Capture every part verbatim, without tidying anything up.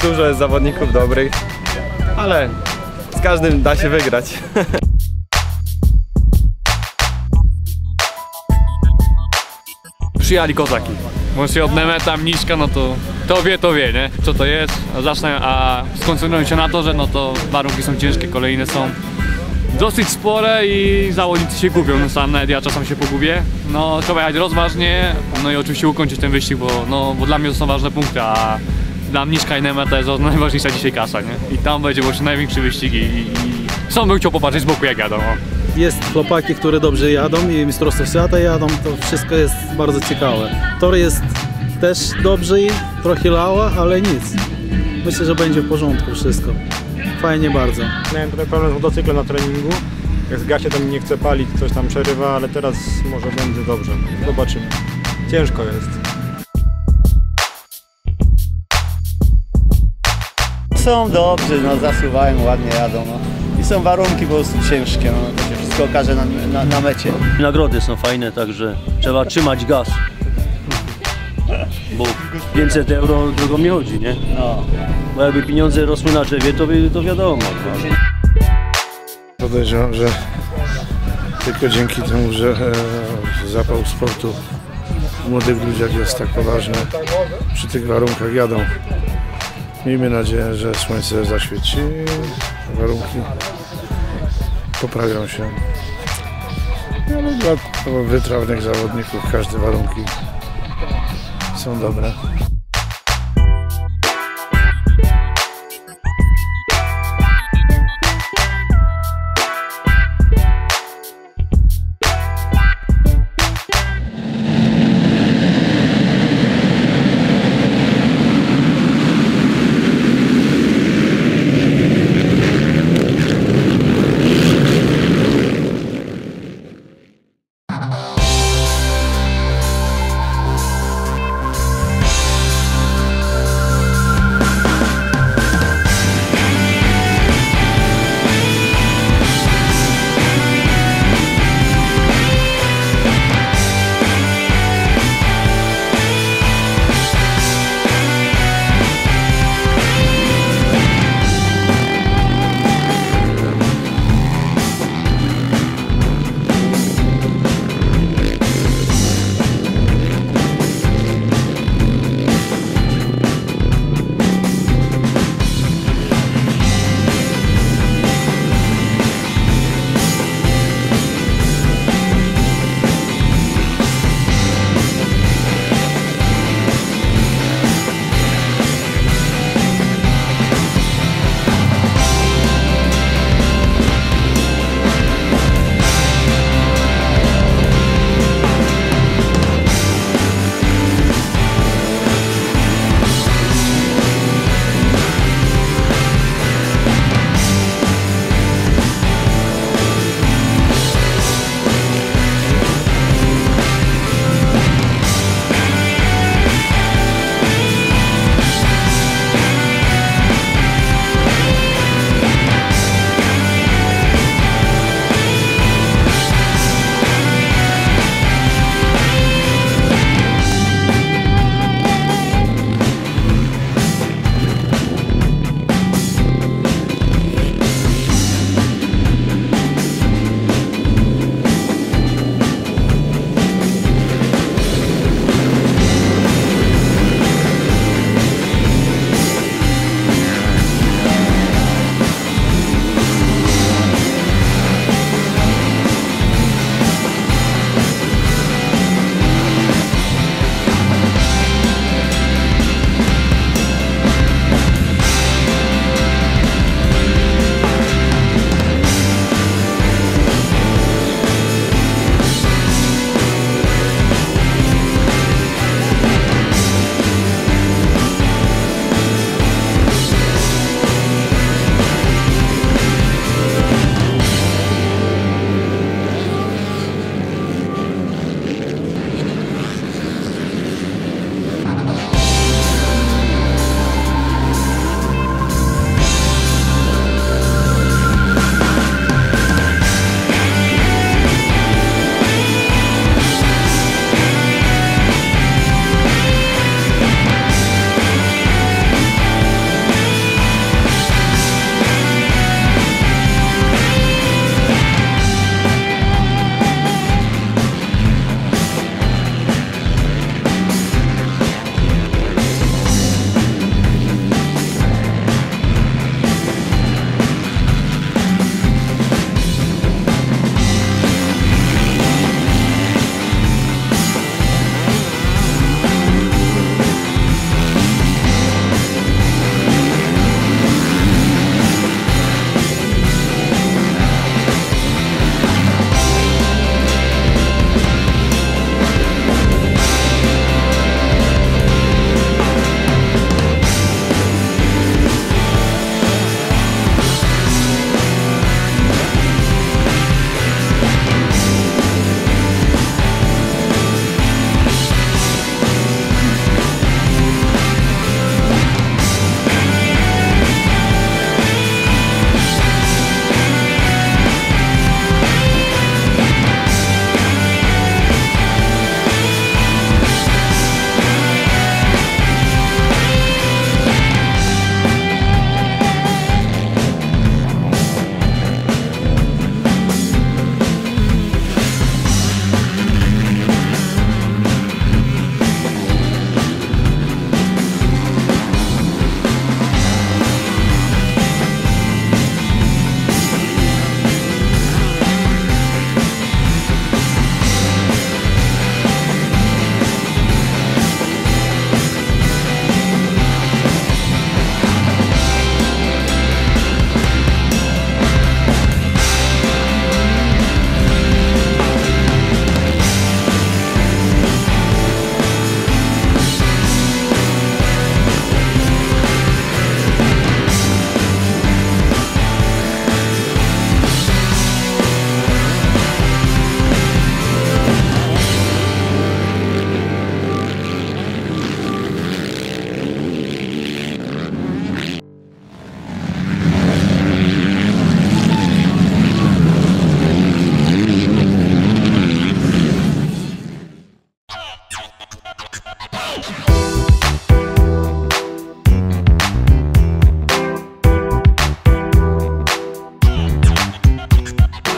dużo jest zawodników dobrych, ale z każdym da się wygrać. Przyjechali kozaki. Może od Nemeta, Mniszka, no to to wie, to wie, nie? Co to jest. Zacznę, a skoncentrują się na to, że no to warunki są ciężkie, kolejne są dosyć spore i zawodnicy się gubią. No sam nawet ja czasem się pogubię. No trzeba jechać rozważnie, no i oczywiście ukończyć ten wyścig, bo, no, bo dla mnie to są ważne punkty, a dla Mniszka i Nemeta jest najważniejsza dzisiaj kasa, nie? I tam będzie właśnie największy wyścig i, i, i sam bym chciał popatrzeć z boku, jak jadą. Jest chłopaki, które dobrze jadą i Mistrzostwo Świata jadą, to wszystko jest bardzo ciekawe. Tor jest też dobrze, trochę lała, ale nic. Myślę, że będzie w porządku wszystko. Fajnie bardzo. Miałem trochę problem z motocyklem na treningu. Jak zgasie, to mi nie chce palić, coś tam przerywa, ale teraz może będzie dobrze. Zobaczymy. Ciężko jest. Są dobrzy, no zasuwają, ładnie jadą. No. I są warunki po prostu ciężkie, no. To się wszystko okaże na, na, na mecie. Nagrody są fajne, także trzeba trzymać gaz. Bo pięćset euro drogą nie chodzi, nie? No. Bo jakby pieniądze rosły na drzewie, to, by, to wiadomo. Podejrzewam, że tylko dzięki temu, że e, zapał sportu w młodych ludziach jest tak poważny, przy tych warunkach jadą. Miejmy nadzieję, że słońce zaświeci i warunki poprawią się. Ale dla wytrawnych zawodników każde warunki są dobre.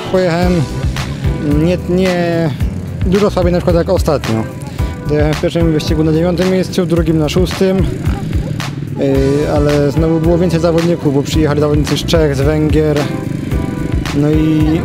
pojechałem nie, nie dużo słabiej na przykład jak ostatnio. Dojechałem w pierwszym wyścigu na dziewiątym miejscu, w drugim na szóstym, yy, ale znowu było więcej zawodników, bo przyjechali zawodnicy z Czech, z Węgier. No i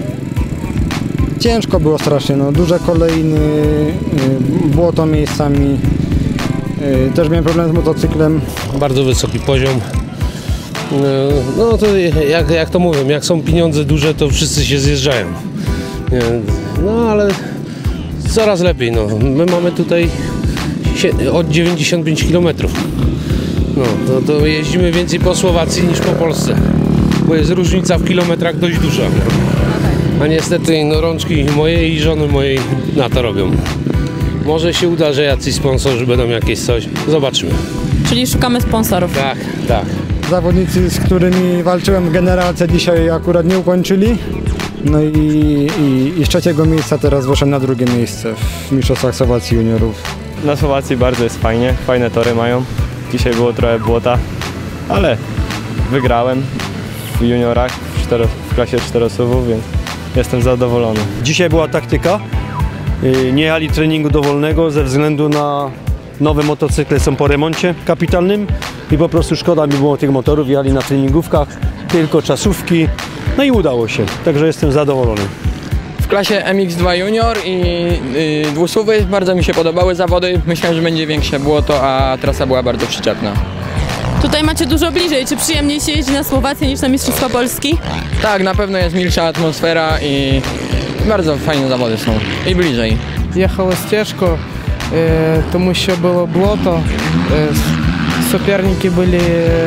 ciężko było strasznie, no, duże kolejny, yy, błoto miejscami. Yy, też miałem problem z motocyklem. Bardzo wysoki poziom. No to jak, jak to mówią, jak są pieniądze duże, to wszyscy się zjeżdżają. No ale coraz lepiej. No. My mamy tutaj od dziewięćdziesiąt pięć kilometrów. No, to, to jeździmy więcej po Słowacji niż po Polsce, bo jest różnica w kilometrach dość duża. A niestety no, rączki mojej i żony mojej na to robią. Może się uda, że jacyś sponsorzy będą jakieś coś. Zobaczymy. Czyli szukamy sponsorów. Tak, tak. Zawodnicy, z którymi walczyłem w generalce, dzisiaj akurat nie ukończyli. No i, i, i z trzeciego miejsca teraz wyszedłem na drugie miejsce w Mistrzostwach Słowacji juniorów. Na Słowacji bardzo jest fajnie, fajne tory mają. Dzisiaj było trochę błota, ale wygrałem w juniorach w, cztero, w klasie czterosuwów, więc jestem zadowolony. Dzisiaj była taktyka. Nie jechali treningu dowolnego ze względu na nowe motocykle, są po remoncie kapitalnym i po prostu szkoda mi było tych motorów, jechali na treningówkach, tylko czasówki, no i udało się, także jestem zadowolony. W klasie M X dwa Junior i y, dwusuwy bardzo mi się podobały zawody, myślałem, że będzie większe błoto, a trasa była bardzo przyczepna. Tutaj macie dużo bliżej, czy przyjemniej się jeździ na Słowację niż na Mistrzostwa Polski? Tak, na pewno jest milsza atmosfera i bardzo fajne zawody są i bliżej. Їхалось тяжко, тому що було блото, суперники були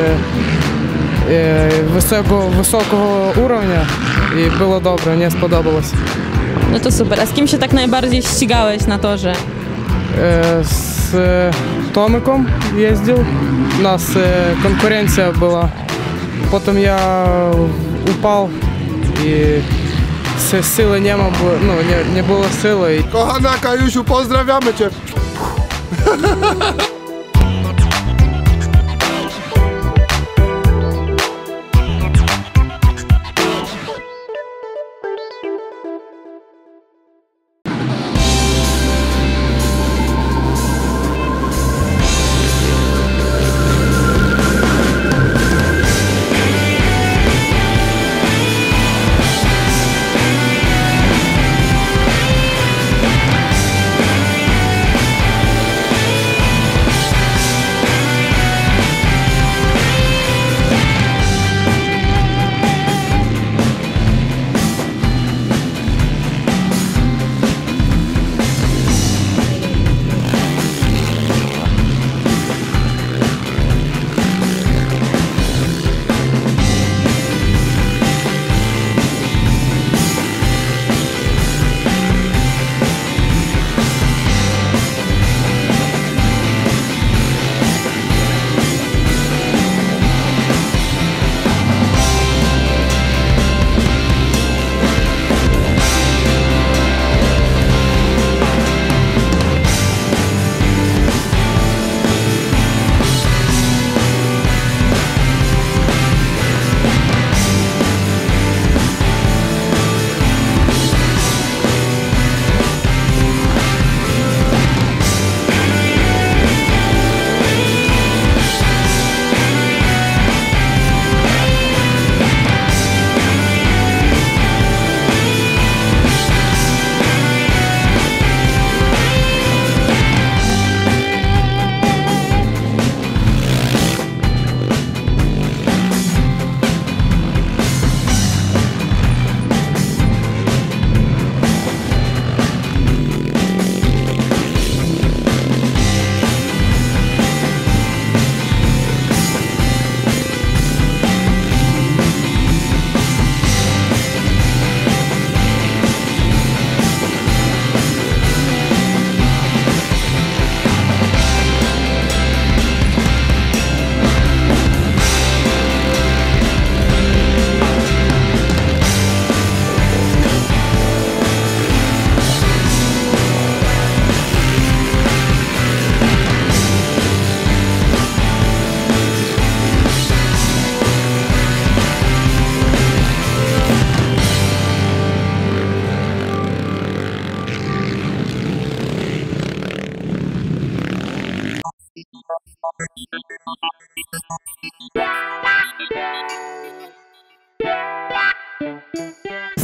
високого, високого уровня і було добре, мені сподобалось. No to super. A z kim się tak najbardziej ścigałeś na torze? Z Tomykiem jeździł, u nas konkurencja była. Potem ja upał i siły nie ma, no nie, nie było siły. Kochana Kajusiu, pozdrawiamy Cię!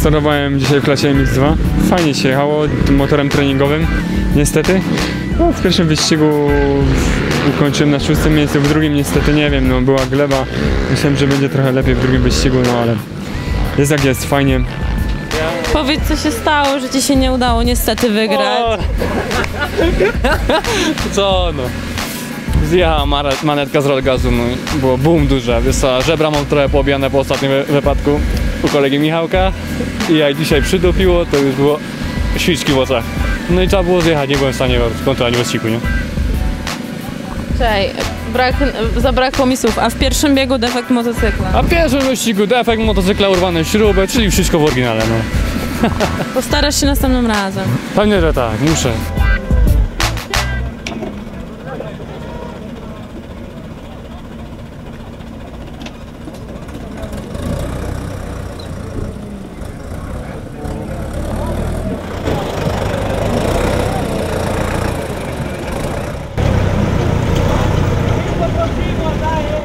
Startowałem dzisiaj w klasie M X dwa. Fajnie się jechało tym motorem treningowym, niestety. No, w pierwszym wyścigu ukończyłem na szóstym miejscu, w drugim niestety nie wiem, no była gleba. Myślałem, że będzie trochę lepiej w drugim wyścigu, no ale jest jak jest, fajnie. Powiedz, co się stało, że ci się nie udało niestety wygrać. O. Co no? Zjechała manetka z gazu, no było boom duże, wiesz co, żebra mam trochę poobijane po ostatnim wypadku u kolegi Michałka i jak dzisiaj przydupiło, to już było świczki w oczach. No i trzeba było zjechać, nie byłem w stanie kontrolować wyścigu, nie? Czekaj, brak, zabrakło mi słów, a w pierwszym biegu defekt motocykla? A w pierwszym wyścigu defekt motocykla, urwane śruby, czyli wszystko w oryginale, no. Postarasz się następnym razem. Pewnie, że tak, muszę. Daje!